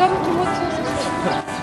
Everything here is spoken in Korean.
が気持ちよさそう。